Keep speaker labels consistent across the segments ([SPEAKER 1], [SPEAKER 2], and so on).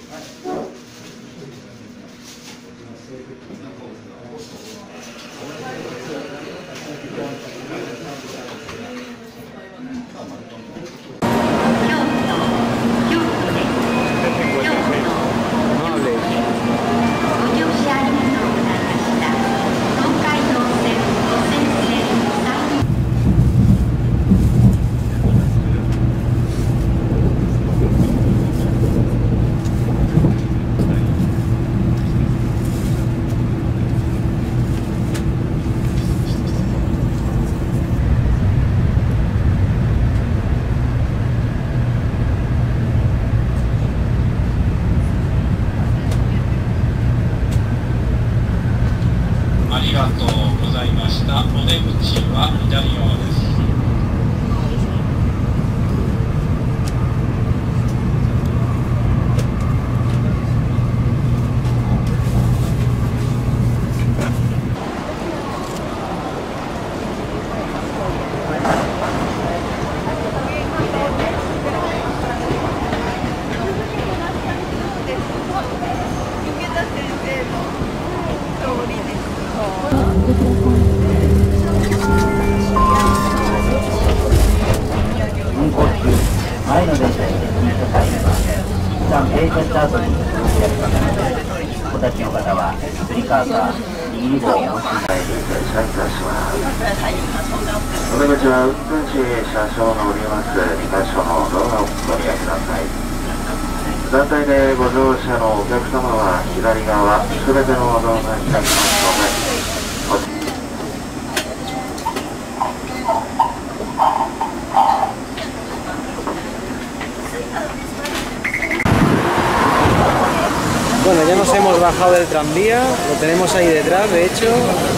[SPEAKER 1] Bueno, ya nos hemos bajado del tranvía, lo tenemos ahí detrás, de hecho,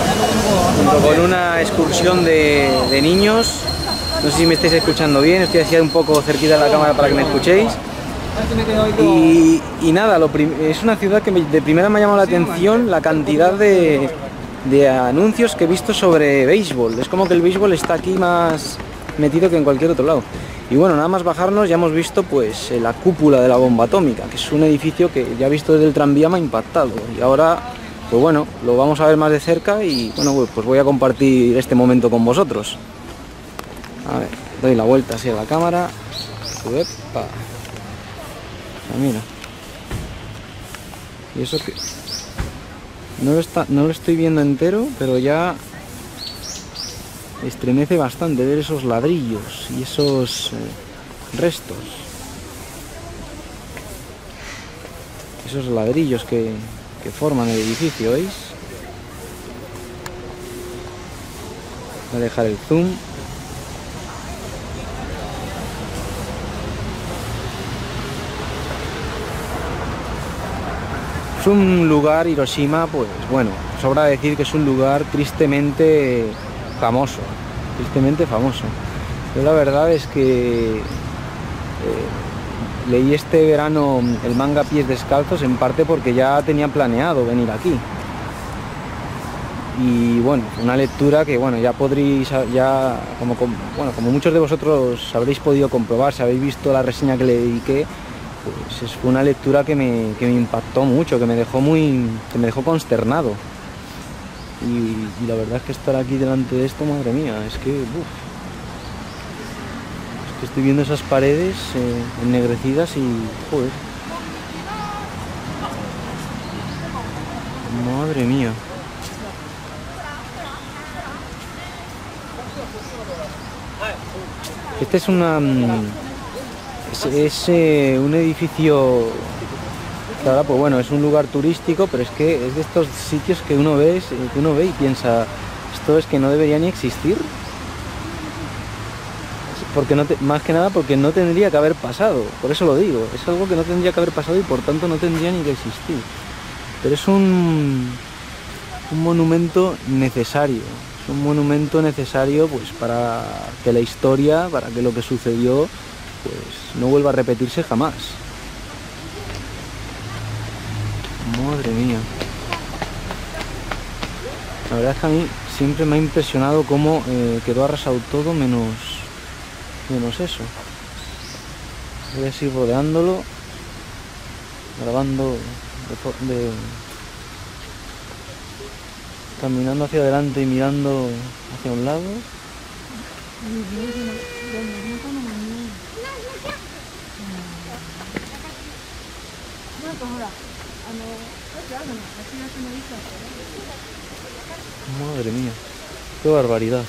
[SPEAKER 1] junto con una excursión de niños. No sé si me estáis escuchando bien, estoy haciendo un poco cerquita de la cámara para que me escuchéis. Y nada, es una ciudad que de primera me ha llamado la atención la cantidad de anuncios que he visto sobre béisbol. Es como que el béisbol está aquí más metido que en cualquier otro lado. Y bueno, nada más bajarnos ya hemos visto pues la cúpula de la bomba atómica, que es un edificio que ya visto desde el tranvía me ha impactado. Y ahora, pues bueno, lo vamos a ver más de cerca y bueno, pues voy a compartir este momento con vosotros. A ver, doy la vuelta así a la cámara. ¡Uepa! Mira. Y eso que no lo estoy viendo entero, pero ya estremece bastante ver esos ladrillos y esos restos. Esos ladrillos que forman el edificio, ¿veis? Voy a dejar el zoom. Es un lugar, Hiroshima, pues bueno, sobra decir que es un lugar tristemente famoso. Yo la verdad es que leí este verano el manga Pies Descalzos en parte porque ya tenía planeado venir aquí. Y bueno, una lectura que bueno, ya podréis, como muchos de vosotros habréis podido comprobar, si habéis visto la reseña que le dediqué, pues fue una lectura que me impactó mucho, que me dejó consternado. Y la verdad es que estar aquí delante de esto, madre mía, es que estoy viendo esas paredes ennegrecidas y joder, madre mía. Este es un edificio que ahora, pues bueno, es un lugar turístico, pero es que es de estos sitios que uno ve y piensa, esto es que no debería ni existir. Porque más que nada porque no tendría que haber pasado, por eso lo digo, es algo que no tendría que haber pasado y por tanto no tendría ni que existir. Pero es un monumento necesario, pues para que la historia, para que lo que sucedió pues no vuelva a repetirse jamás. Madre mía. La verdad es que a mí siempre me ha impresionado cómo quedó arrasado todo menos eso. Voy a seguir rodeándolo. grabando caminando hacia adelante y mirando hacia un lado. Madre mía, qué barbaridad.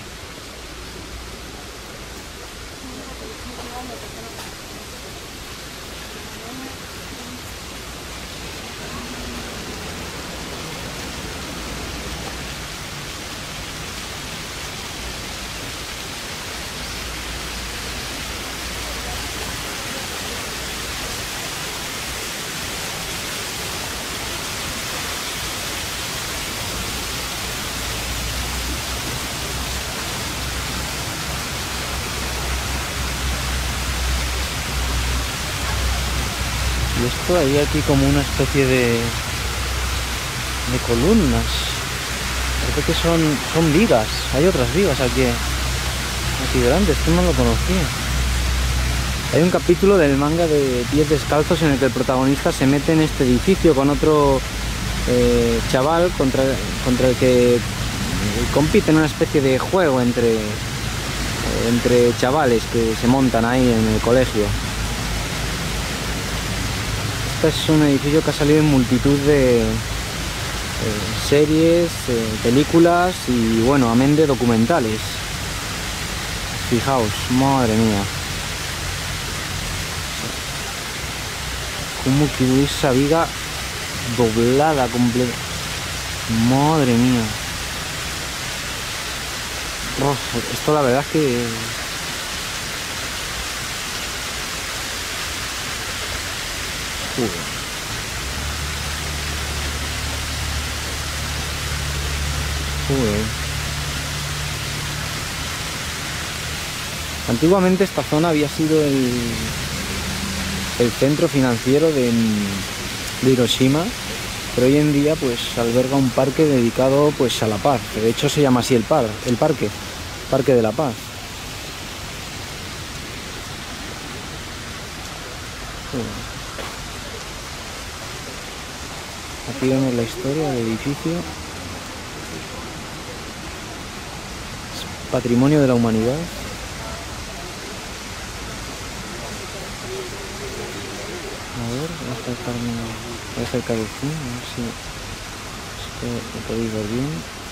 [SPEAKER 1] Y esto hay aquí como una especie de columnas. Parece que son vigas. Hay otras vigas aquí delante. Esto no lo conocía. Hay un capítulo del manga de Pies Descalzos en el que el protagonista se mete en este edificio con otro chaval contra el que compite en una especie de juego entre chavales que se montan ahí en el colegio. Este es un edificio que ha salido en multitud de series, películas y bueno, amén de documentales. Fijaos, madre mía. Cómo quedó esa viga doblada completa. Madre mía. Uf, esto la verdad es que... Antiguamente esta zona había sido el centro financiero de Hiroshima, pero hoy en día pues alberga un parque dedicado pues a la paz, que de hecho se llama así el parque de la Paz. Aquí vemos la historia del edificio. Es patrimonio de la humanidad. A ver, voy a acercar el zoom, a ver si lo podéis ver bien.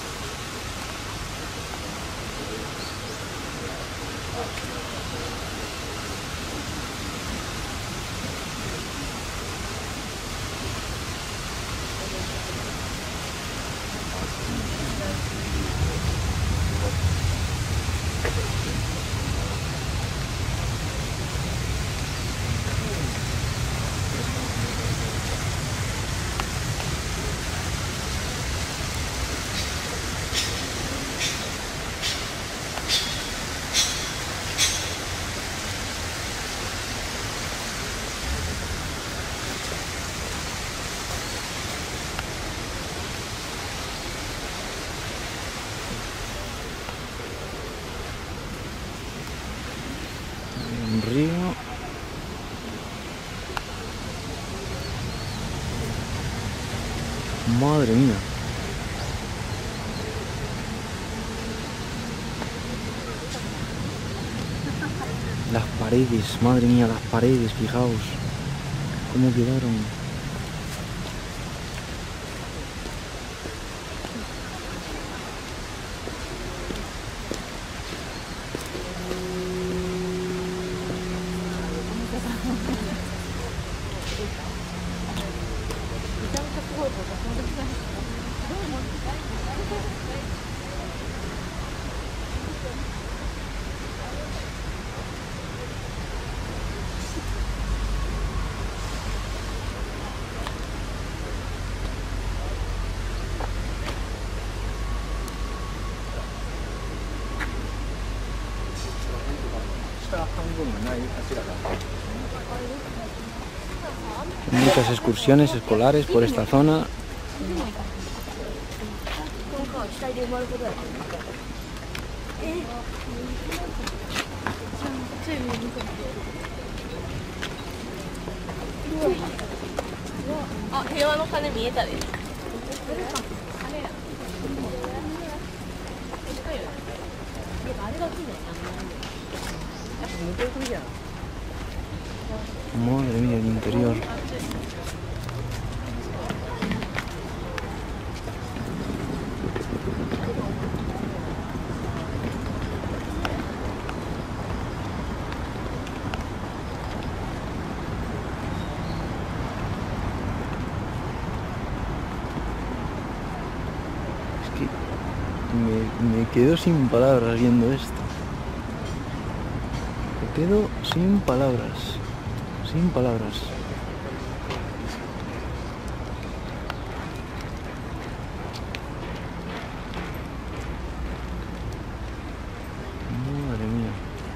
[SPEAKER 1] Un río. Madre mía. Las paredes, madre mía, las paredes, fijaos cómo quedaron. Muchas excursiones escolares por esta zona. Madre mía, el interior. Me quedo sin palabras viendo esto. Me quedo sin palabras. Sin palabras. Madre mía.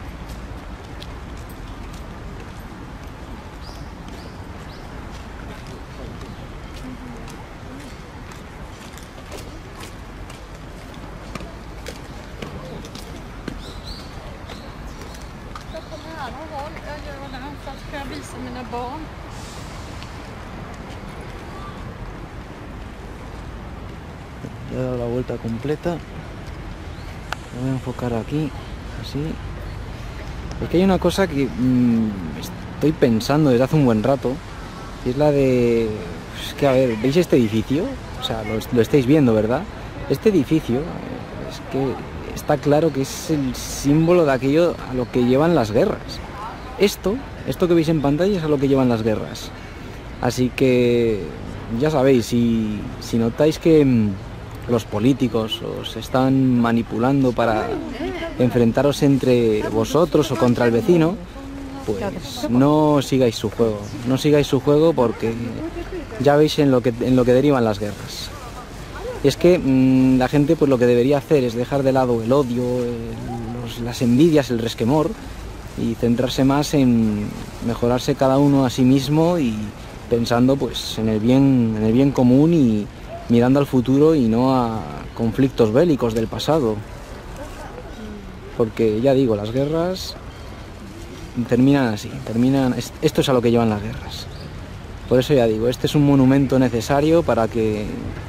[SPEAKER 1] Ya he dado la vuelta completa. Me voy a enfocar aquí, así. Es que hay una cosa que estoy pensando desde hace un buen rato, y es la de... Es que, a ver, ¿veis este edificio? O sea, lo estáis viendo, ¿verdad? Este edificio, es que está claro que es el símbolo de aquello a lo que llevan las guerras. Esto que veis en pantalla es a lo que llevan las guerras. Así que, ya sabéis, si notáis que los políticos os están manipulando para enfrentaros entre vosotros o contra el vecino, pues no sigáis su juego. No sigáis su juego porque ya veis en lo que derivan las guerras. Y es que la gente pues lo que debería hacer es dejar de lado el odio, las envidias, el resquemor, y centrarse más en mejorarse cada uno a sí mismo y pensando pues en el bien común y mirando al futuro y no a conflictos bélicos del pasado. Porque ya digo, las guerras terminan así, esto es a lo que llevan las guerras. Por eso ya digo, este es un monumento necesario para que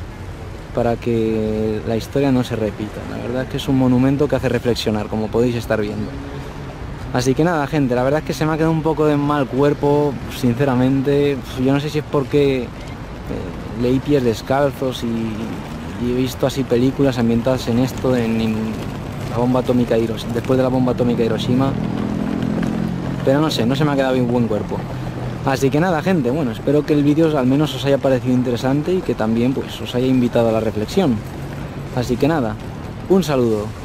[SPEAKER 1] la historia no se repita. La verdad es que es un monumento que hace reflexionar, como podéis estar viendo. Así que nada, gente, la verdad es que se me ha quedado un poco de mal cuerpo, sinceramente. Yo no sé si es porque leí Pies Descalzos y he visto así películas ambientadas en esto, en la bomba atómica de Hiroshima, después de la bomba atómica de Hiroshima. Pero no sé, no se me ha quedado bien buen cuerpo. Así que nada, gente, bueno, espero que el vídeo al menos os haya parecido interesante y que también pues os haya invitado a la reflexión. Así que nada, un saludo.